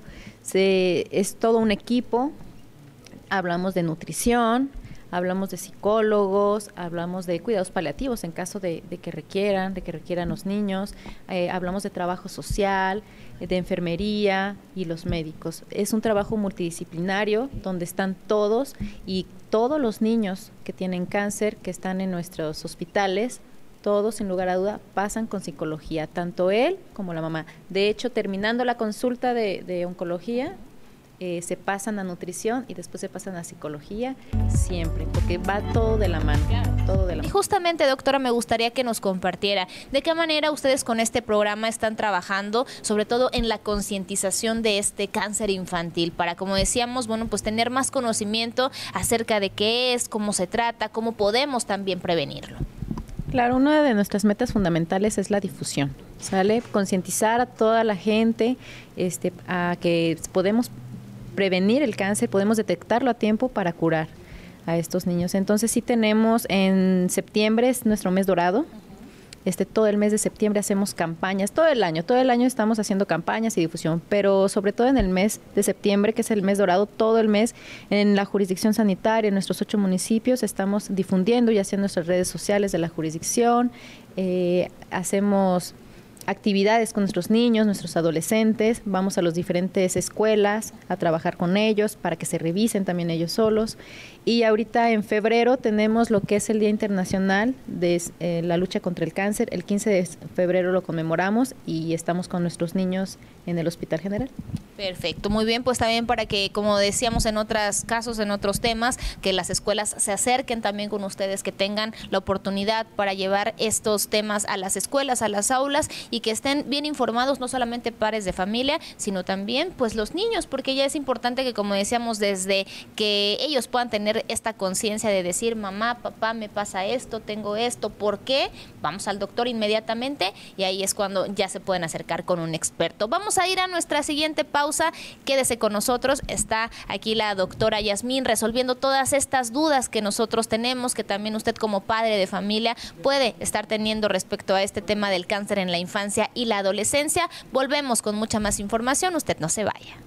se, es todo un equipo, hablamos de nutrición, hablamos de psicólogos, hablamos de cuidados paliativos en caso de, de que requieran, de que requieran los niños, eh, hablamos de trabajo social, de enfermería y los médicos. Es un trabajo multidisciplinario donde están todos y todos los niños que tienen cáncer, que están en nuestros hospitales, todos, sin lugar a duda, pasan con psicología, tanto él como la mamá. De hecho, terminando la consulta de, de oncología, eh, se pasan a nutrición y después se pasan a psicología, siempre, porque va todo de la mano, todo de la mano. Y justamente, doctora, me gustaría que nos compartiera de qué manera ustedes con este programa están trabajando, sobre todo en la concientización de este cáncer infantil, para, como decíamos, bueno, pues tener más conocimiento acerca de qué es, cómo se trata, cómo podemos también prevenirlo. Claro, una de nuestras metas fundamentales es la difusión, ¿sale? Concientizar a toda la gente este, a que podemos prevenir el cáncer, podemos detectarlo a tiempo para curar a estos niños. Entonces sí tenemos, en septiembre es nuestro mes dorado. Este, todo el mes de septiembre hacemos campañas, todo el año, todo el año estamos haciendo campañas y difusión, pero sobre todo en el mes de septiembre, que es el mes dorado, todo el mes en la jurisdicción sanitaria, en nuestros ocho municipios, estamos difundiendo y haciendo nuestras redes sociales de la jurisdicción, eh, hacemos actividades con nuestros niños, nuestros adolescentes, vamos a las diferentes escuelas a trabajar con ellos para que se revisen también ellos solos. Y ahorita en febrero tenemos lo que es el Día Internacional de eh, la Lucha contra el Cáncer. El quince de febrero lo conmemoramos y estamos con nuestros niños en el Hospital General. Perfecto, muy bien, pues también para que, como decíamos en otros casos, en otros temas, que las escuelas se acerquen también con ustedes, que tengan la oportunidad para llevar estos temas a las escuelas, a las aulas, y que estén bien informados, no solamente padres de familia, sino también pues los niños, porque ya es importante que, como decíamos, desde que ellos puedan tener esta conciencia de decir, mamá, papá, me pasa esto, tengo esto, ¿por qué? Vamos al doctor inmediatamente y ahí es cuando ya se pueden acercar con un experto. Vamos a ir a nuestra siguiente pausa, quédese con nosotros, está aquí la doctora Yasmín resolviendo todas estas dudas que nosotros tenemos, que también usted como padre de familia puede estar teniendo respecto a este tema del cáncer en la infancia y la adolescencia. Volvemos con mucha más información, usted no se vaya.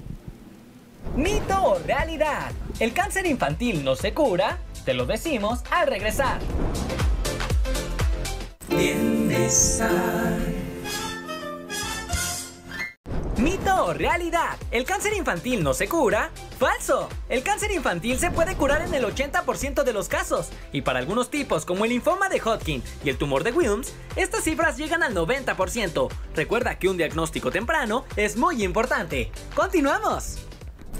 ¿Mito o realidad? ¿El cáncer infantil no se cura? Te lo decimos al regresar. Bienestar. ¿Mito o realidad? ¿El cáncer infantil no se cura? ¡Falso! El cáncer infantil se puede curar en el ochenta por ciento de los casos. Y para algunos tipos, como el linfoma de Hodgkin y el tumor de Wilms, estas cifras llegan al noventa por ciento. Recuerda que un diagnóstico temprano es muy importante. ¡Continuamos!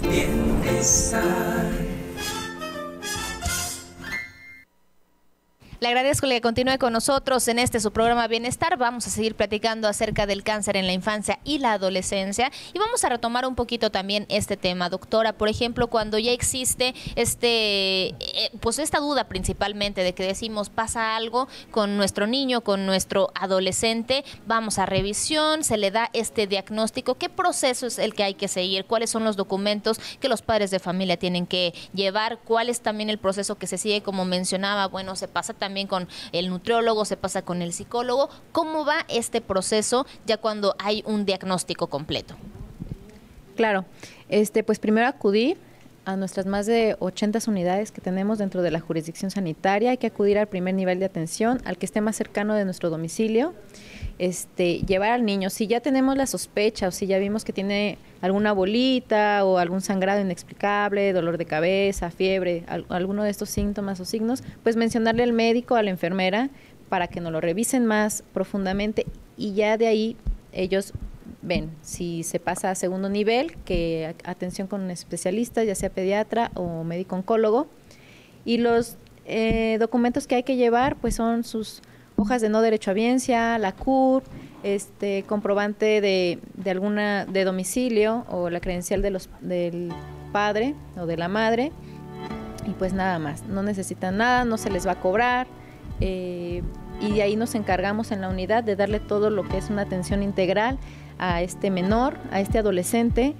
Bienestar. Le agradezco que continúe con nosotros en este su programa Bienestar. Vamos a seguir platicando acerca del cáncer en la infancia y la adolescencia y vamos a retomar un poquito también este tema, doctora. Por ejemplo, cuando ya existe este, eh, pues esta duda principalmente de que decimos pasa algo con nuestro niño, con nuestro adolescente, vamos a revisión, se le da este diagnóstico. ¿Qué proceso es el que hay que seguir? ¿Cuáles son los documentos que los padres de familia tienen que llevar? ¿Cuál es también el proceso que se sigue? Como mencionaba, bueno, se pasa también también con el nutriólogo, se pasa con el psicólogo. ¿Cómo va este proceso ya cuando hay un diagnóstico completo? Claro, este, pues primero acudir a nuestras más de ochenta unidades que tenemos dentro de la jurisdicción sanitaria. Hay que acudir al primer nivel de atención, al que esté más cercano de nuestro domicilio. Este, llevar al niño, si ya tenemos la sospecha o si ya vimos que tiene alguna bolita o algún sangrado inexplicable, dolor de cabeza, fiebre, al, alguno de estos síntomas o signos, pues mencionarle al médico, a la enfermera, para que nos lo revisen más profundamente y ya de ahí ellos ven si se pasa a segundo nivel, que atención con un especialista, ya sea pediatra o médico oncólogo. Y los eh, documentos que hay que llevar pues son sus hojas de no derechohabiencia, la C U R, este comprobante de, de alguna de domicilio o la credencial de los del padre o de la madre y pues nada más, no necesitan nada, no se les va a cobrar eh, y de ahí nos encargamos en la unidad de darle todo lo que es una atención integral a este menor, a este adolescente.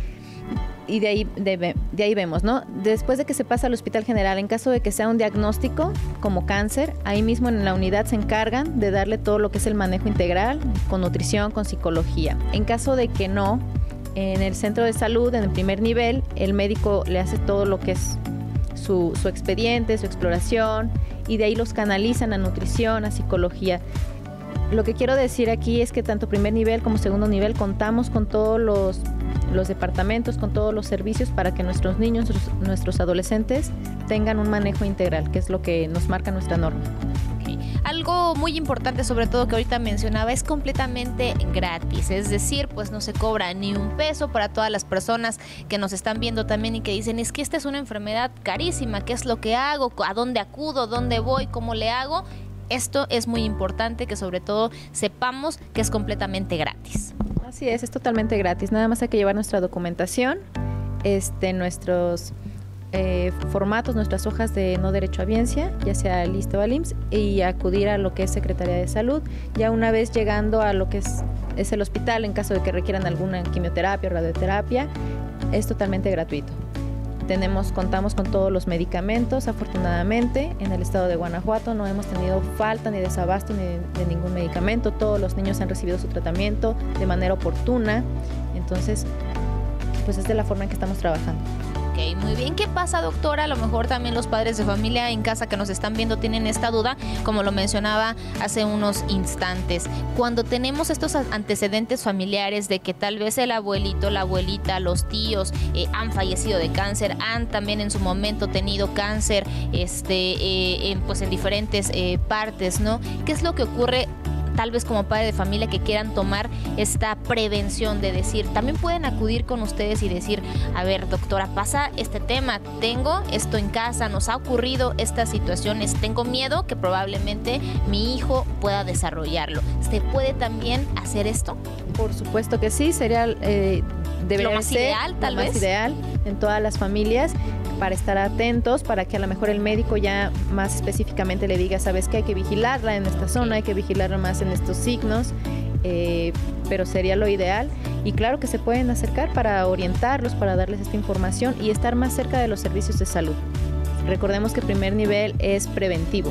Y de ahí, de, de ahí vemos, ¿no? Después de que se pasa al Hospital General, en caso de que sea un diagnóstico como cáncer, ahí mismo en la unidad se encargan de darle todo lo que es el manejo integral, con nutrición, con psicología. En caso de que no, en el centro de salud, en el primer nivel, el médico le hace todo lo que es su, su expediente, su exploración, y de ahí los canalizan a nutrición, a psicología. Lo que quiero decir aquí es que tanto primer nivel como segundo nivel contamos con todos los los departamentos, con todos los servicios para que nuestros niños, nuestros, nuestros adolescentes tengan un manejo integral, que es lo que nos marca nuestra norma. Okay. Algo muy importante, sobre todo que ahorita mencionaba, es completamente gratis, es decir, pues no se cobra ni un peso para todas las personas que nos están viendo también y que dicen, es que esta es una enfermedad carísima, ¿qué es lo que hago? ¿A dónde acudo? ¿Dónde voy? ¿Cómo le hago? Esto es muy importante que sobre todo sepamos que es completamente gratis. Así es, es totalmente gratis. Nada más hay que llevar nuestra documentación, este, nuestros eh, formatos, nuestras hojas de no derechohabiencia, ya sea el I S S S T E o al I M S S, y acudir a lo que es Secretaría de Salud. Ya una vez llegando a lo que es, es el hospital, en caso de que requieran alguna quimioterapia o radioterapia, es totalmente gratuito. Tenemos, contamos con todos los medicamentos, afortunadamente, en el estado de Guanajuato no hemos tenido falta ni desabasto ni de, de ningún medicamento, todos los niños han recibido su tratamiento de manera oportuna, entonces, pues es de la forma en que estamos trabajando. Ok, muy bien. ¿Qué pasa, doctora? A lo mejor también los padres de familia en casa que nos están viendo tienen esta duda, como lo mencionaba hace unos instantes. Cuando tenemos estos antecedentes familiares de que tal vez el abuelito, la abuelita, los tíos eh, han fallecido de cáncer, han también en su momento tenido cáncer este, eh, en, pues en diferentes eh, partes, ¿no? ¿Qué es lo que ocurre? Tal vez como padre de familia que quieran tomar esta prevención de decir, también pueden acudir con ustedes y decir, a ver, doctora, pasa este tema, tengo esto en casa, nos ha ocurrido estas situaciones, tengo miedo que probablemente mi hijo pueda desarrollarlo. ¿Se puede también hacer esto? Por supuesto que sí, sería eh, debería lo más ser ideal, tal lo vez. más ideal en todas las familias, para estar atentos, para que a lo mejor el médico ya más específicamente le diga, sabes que hay que vigilarla en esta zona, hay que vigilarla más en estos signos, eh, pero sería lo ideal. Y claro que se pueden acercar para orientarlos, para darles esta información y estar más cerca de los servicios de salud. Recordemos que el primer nivel es preventivo.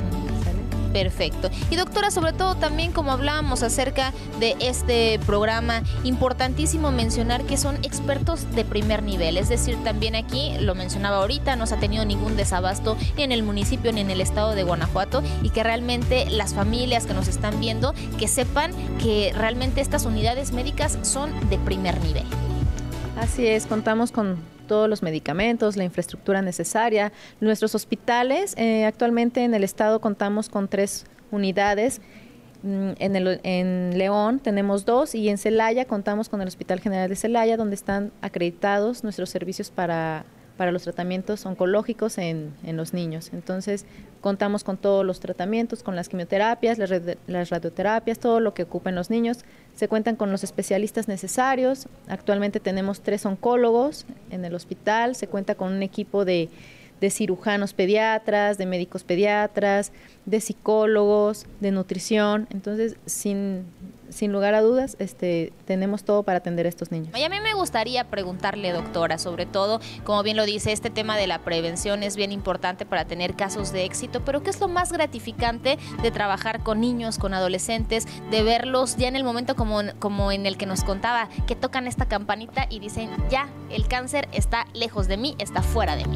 Perfecto. Y doctora, sobre todo también como hablábamos acerca de este programa, importantísimo mencionar que son expertos de primer nivel, es decir, también aquí, lo mencionaba ahorita, no se ha tenido ningún desabasto ni en el municipio ni en el estado de Guanajuato y que realmente las familias que nos están viendo, que sepan que realmente estas unidades médicas son de primer nivel. Así es, contamos con todos los medicamentos, la infraestructura necesaria. Nuestros hospitales, eh, actualmente en el estado contamos con tres unidades. En, el, en León tenemos dos y en Celaya contamos con el Hospital General de Celaya, donde están acreditados nuestros servicios para para los tratamientos oncológicos en, en los niños. Entonces, contamos con todos los tratamientos, con las quimioterapias, las, las radioterapias, todo lo que ocupen los niños. Se cuentan con los especialistas necesarios. Actualmente tenemos tres oncólogos en el hospital. Se cuenta con un equipo de, de cirujanos pediatras, de médicos pediatras, de psicólogos, de nutrición. Entonces, sin, sin lugar a dudas, este, tenemos todo para atender a estos niños. Y a mí me gustaría preguntarle, doctora, sobre todo, como bien lo dice, este tema de la prevención es bien importante para tener casos de éxito, pero ¿qué es lo más gratificante de trabajar con niños, con adolescentes, de verlos ya en el momento como, como en el que nos contaba, que tocan esta campanita y dicen, ya, el cáncer está lejos de mí, está fuera de mí?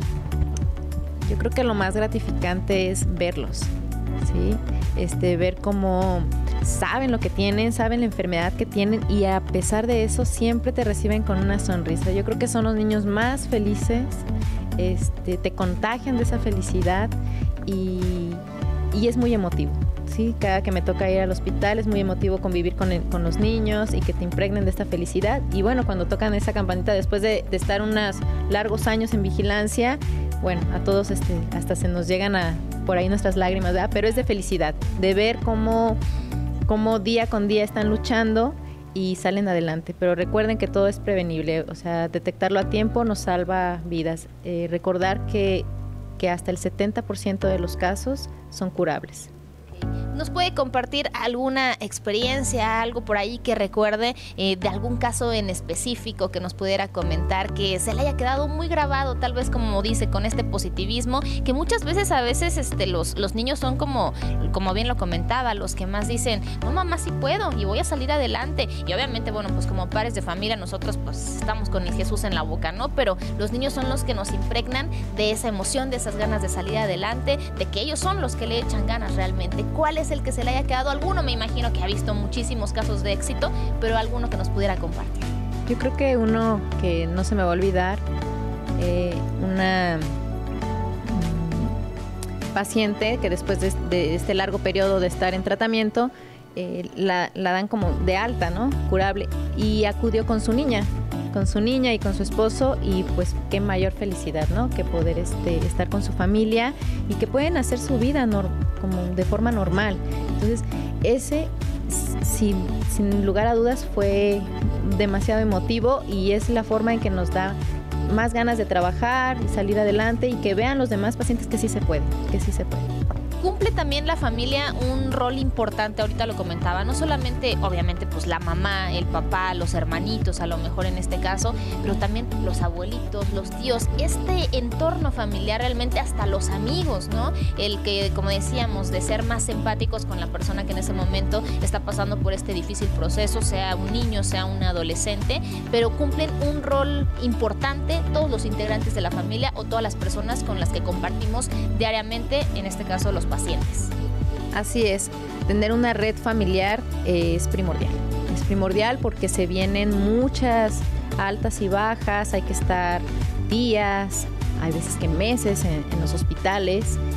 Yo creo que lo más gratificante es verlos, ¿sí? Este, ver cómo saben lo que tienen, saben la enfermedad que tienen y a pesar de eso siempre te reciben con una sonrisa. Yo creo que son los niños más felices, este, te contagian de esa felicidad y, y es muy emotivo. Sí, cada que me toca ir al hospital es muy emotivo convivir con, el, con los niños y que te impregnen de esta felicidad. Y bueno, cuando tocan esa campanita después de, de estar unos largos años en vigilancia, bueno, a todos este, hasta se nos llegan a, por ahí nuestras lágrimas, ¿verdad? Pero es de felicidad, de ver cómo, cómo día con día están luchando y salen adelante. Pero recuerden que todo es prevenible, o sea, detectarlo a tiempo nos salva vidas. Eh, recordar que, que hasta el setenta por ciento de los casos son curables. ¿Nos puede compartir alguna experiencia, algo por ahí que recuerde eh, de algún caso en específico que nos pudiera comentar, que se le haya quedado muy grabado, tal vez como dice, con este positivismo, que muchas veces a veces este, los, los niños son como, como bien lo comentaba, los que más dicen, no mamá, sí puedo y voy a salir adelante? Y obviamente, bueno, pues como padres de familia nosotros pues estamos con el Jesús en la boca, ¿no? Pero los niños son los que nos impregnan de esa emoción, de esas ganas de salir adelante, de que ellos son los que le echan ganas realmente. ¿Cuál es el que se le haya quedado? Alguno me imagino que ha visto muchísimos casos de éxito, pero alguno que nos pudiera compartir. Yo creo que uno que no se me va a olvidar, eh, una mm, paciente que después de, de este largo periodo de estar en tratamiento, eh, la, la dan como de alta, ¿no? Curable, y acudió con su niña, con su niña y con su esposo, y pues qué mayor felicidad, ¿no? Que poder este, estar con su familia y que pueden hacer su vida no, como de forma normal. Entonces, ese, sin, sin lugar a dudas, fue demasiado emotivo y es la forma en que nos da más ganas de trabajar y salir adelante y que vean los demás pacientes que sí se puede, que sí se puede. Cumple también la familia un rol importante, ahorita lo comentaba, no solamente obviamente pues la mamá, el papá, los hermanitos a lo mejor en este caso, pero también los abuelitos, los tíos, este entorno familiar, realmente hasta los amigos, ¿no? El que, como decíamos, de ser más empáticos con la persona que en ese momento está pasando por este difícil proceso, sea un niño, sea un adolescente, pero cumplen un rol importante todos los integrantes de la familia o todas las personas con las que compartimos diariamente, en este caso los pacientes. Así es, tener una red familiar eh, es primordial. Es primordial porque se vienen muchas altas y bajas, hay que estar días, hay veces que meses en, en los hospitales, eh,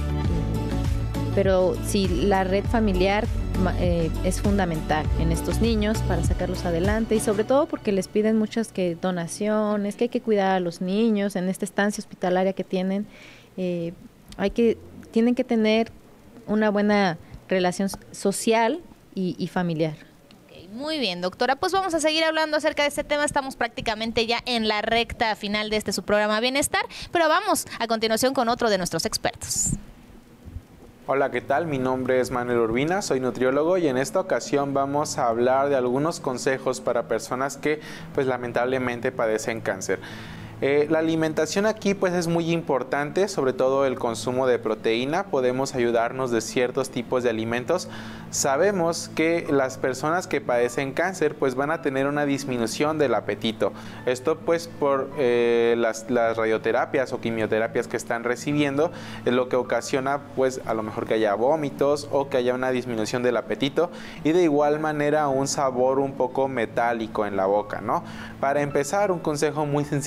pero sí, la red familiar eh, es fundamental en estos niños para sacarlos adelante y sobre todo porque les piden muchas que donaciones, que hay que cuidar a los niños en esta estancia hospitalaria que tienen, eh, hay que, tienen que tener una buena relación social y, y familiar. Okay, muy bien, doctora. Pues vamos a seguir hablando acerca de este tema. Estamos prácticamente ya en la recta final de este su programa Bienestar, pero vamos a continuación con otro de nuestros expertos. Hola, ¿qué tal? Mi nombre es Manuel Urbina, soy nutriólogo y en esta ocasión vamos a hablar de algunos consejos para personas que pues lamentablemente padecen cáncer. Eh, la alimentación aquí pues es muy importante, sobre todo el consumo de proteína. Podemos ayudarnos de ciertos tipos de alimentos. Sabemos que las personas que padecen cáncer pues van a tener una disminución del apetito. Esto pues por eh, las, las radioterapias o quimioterapias que están recibiendo, es lo que ocasiona pues a lo mejor que haya vómitos o que haya una disminución del apetito y de igual manera un sabor un poco metálico en la boca, ¿no? Para empezar, un consejo muy sencillo sería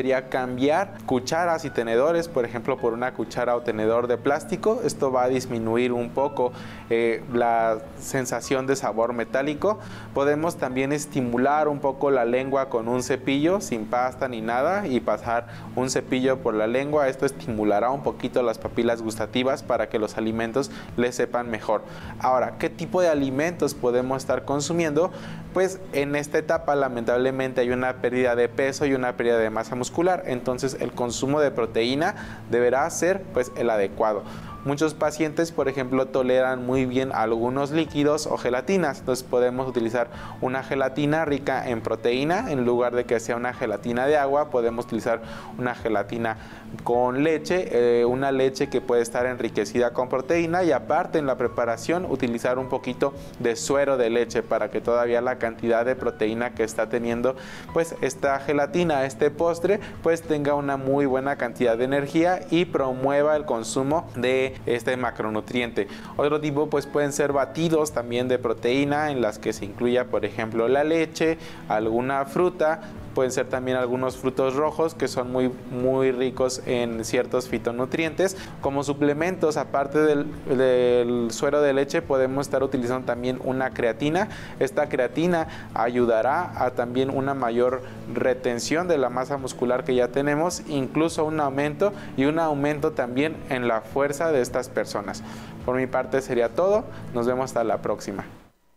sería cambiar cucharas y tenedores, por ejemplo, por una cuchara o tenedor de plástico. Esto va a disminuir un poco eh, la sensación de sabor metálico. Podemos también estimular un poco la lengua con un cepillo sin pasta ni nada y pasar un cepillo por la lengua. Esto estimulará un poquito las papilas gustativas para que los alimentos les sepan mejor. Ahora, ¿qué tipo de alimentos podemos estar consumiendo? Pues en esta etapa lamentablemente hay una pérdida de peso y una pérdida de masa muscular, entonces el consumo de proteína deberá ser pues el adecuado. Muchos pacientes, por ejemplo, toleran muy bien algunos líquidos o gelatinas, entonces podemos utilizar una gelatina rica en proteína. En lugar de que sea una gelatina de agua, podemos utilizar una gelatina con leche, eh, una leche que puede estar enriquecida con proteína, y aparte en la preparación utilizar un poquito de suero de leche para que todavía la cantidad de proteína que está teniendo pues esta gelatina, este postre, pues tenga una muy buena cantidad de energía y promueva el consumo de este macronutriente. Otro tipo pues pueden ser batidos también de proteína en las que se incluya, por ejemplo, la leche, alguna fruta. Pueden ser también algunos frutos rojos que son muy, muy ricos en ciertos fitonutrientes. Como suplementos, aparte del, del suero de leche, podemos estar utilizando también una creatina. Esta creatina ayudará a también una mayor retención de la masa muscular que ya tenemos, incluso un aumento y un aumento también en la fuerza de estas personas. Por mi parte sería todo. Nos vemos hasta la próxima.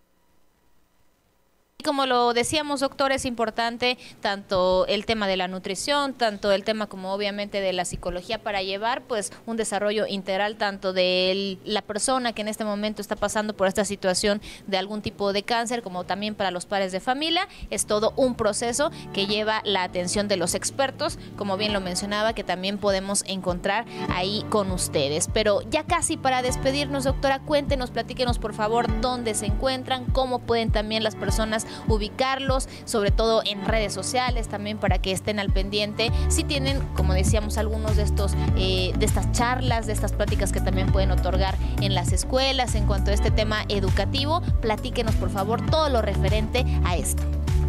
Como lo decíamos, doctor, es importante tanto el tema de la nutrición, tanto el tema como obviamente de la psicología para llevar pues un desarrollo integral tanto de la persona que en este momento está pasando por esta situación de algún tipo de cáncer, como también para los padres de familia. Es todo un proceso que lleva la atención de los expertos, como bien lo mencionaba, que también podemos encontrar ahí con ustedes. Pero ya casi para despedirnos, doctora, cuéntenos, platíquenos por favor dónde se encuentran, cómo pueden también las personas ubicarlos, sobre todo en redes sociales, también para que estén al pendiente. Si tienen, como decíamos, algunos de estos eh, de estas charlas, de estas pláticas que también pueden otorgar en las escuelas en cuanto a este tema educativo, platíquenos por favor todo lo referente a esto.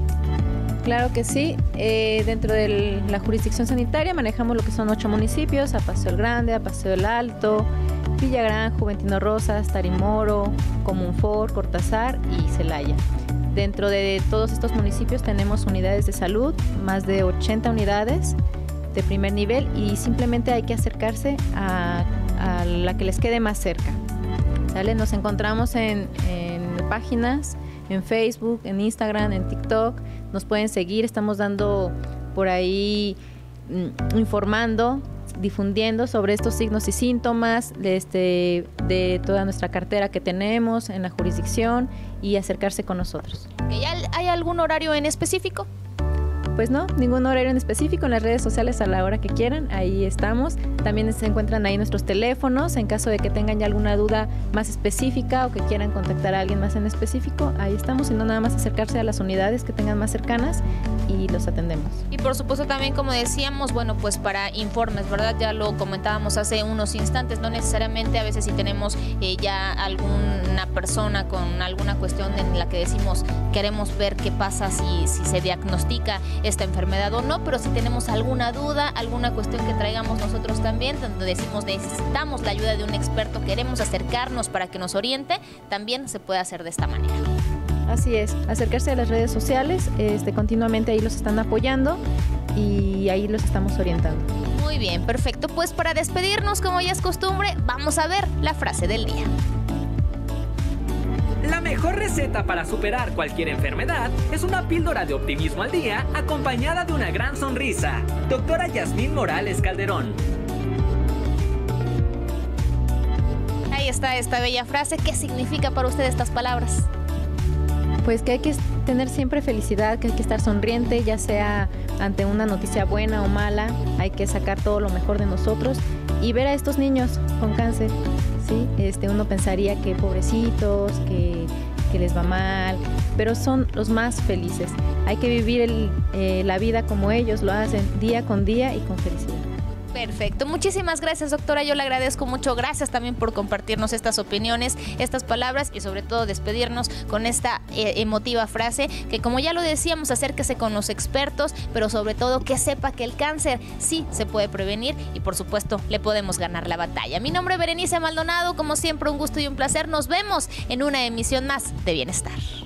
Claro que sí. Eh, dentro de la jurisdicción sanitaria manejamos lo que son ocho municipios: a Paseo el Grande, a Paseo el Alto, Villagrán, Juventino Rosas, Tarimoro, Comunfort, Cortázar y Celaya. Dentro de todos estos municipios tenemos unidades de salud, más de ochenta unidades de primer nivel, y simplemente hay que acercarse a, a la que les quede más cerca. ¿Sale? Nos encontramos en, en páginas, en Facebook, en Instagram, en TikTok. Nos pueden seguir, estamos dando por ahí, mm, informando, difundiendo sobre estos signos y síntomas de, este, de toda nuestra cartera que tenemos en la jurisdicción, y acercarse con nosotros. ¿Hay algún horario en específico? Pues no, ningún horario en específico. En las redes sociales a la hora que quieran, ahí estamos. También se encuentran ahí nuestros teléfonos en caso de que tengan ya alguna duda más específica o que quieran contactar a alguien más en específico. Ahí estamos, y no nada más acercarse a las unidades que tengan más cercanas y los atendemos. Y por supuesto también, como decíamos, bueno, pues para informes, ¿verdad? Ya lo comentábamos hace unos instantes, no necesariamente a veces si tenemos eh, ya alguna persona con alguna cuestión en la que decimos queremos ver qué pasa si, si se diagnostica esta enfermedad o no, pero si tenemos alguna duda, alguna cuestión que traigamos nosotros también, donde decimos necesitamos la ayuda de un experto, queremos acercarnos para que nos oriente, también se puede hacer de esta manera. Así es, acercarse a las redes sociales, este, continuamente ahí los están apoyando y ahí los estamos orientando. Muy bien, perfecto. Pues para despedirnos, como ya es costumbre, vamos a ver la frase del día. La mejor receta para superar cualquier enfermedad es una píldora de optimismo al día acompañada de una gran sonrisa. Doctora Yasmín Morales Calderón. Ahí está esta bella frase. ¿Qué significa para usted estas palabras? Pues que hay que tener siempre felicidad, que hay que estar sonriente, ya sea ante una noticia buena o mala. Hay que sacar todo lo mejor de nosotros y ver a estos niños con cáncer, ¿sí? Este, uno pensaría que pobrecitos, que, que les va mal, pero son los más felices. Hay que vivir el, eh, la vida como ellos lo hacen, día con día y con felicidad. Perfecto, muchísimas gracias, doctora, yo le agradezco mucho, gracias también por compartirnos estas opiniones, estas palabras y sobre todo despedirnos con esta eh, emotiva frase que, como ya lo decíamos, acérquese con los expertos, pero sobre todo que sepa que el cáncer sí se puede prevenir y por supuesto le podemos ganar la batalla. Mi nombre es Berenice Maldonado, como siempre un gusto y un placer, nos vemos en una emisión más de Bienestar.